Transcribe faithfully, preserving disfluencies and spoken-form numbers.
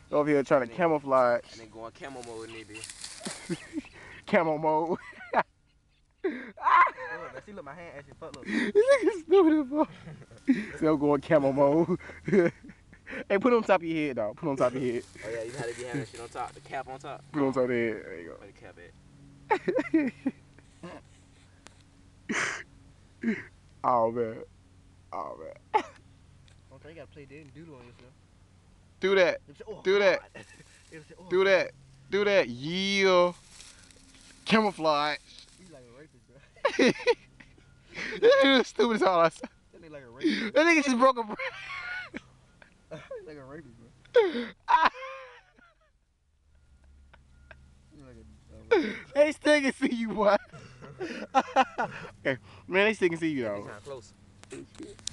Over here trying to camouflage. And then going camo mode in there, bitch. Camo mode. Oh, see, look, my hand actually fucked up. This nigga stupid as fuck. So I'm going camo mode. Hey, put it on top of your head, dog. Put it on top of your head. Oh yeah, you know how to be having that shit on top, the cap on top. Put it on top of the head. There you go. Where the cap at? Oh man. Oh man. Okay, you gotta play dead and doodle on yourself. Do that. Oh, Do that. Say, oh, Do that. Do that. Yeah. Camouflage. You like a rapist, bro. That nigga stupid as all I said. That nigga like a rapist. That nigga just broke a brain. Like a rapist, bro. They still can see you, boy. Okay, man, they still can see you, though. Kinda close.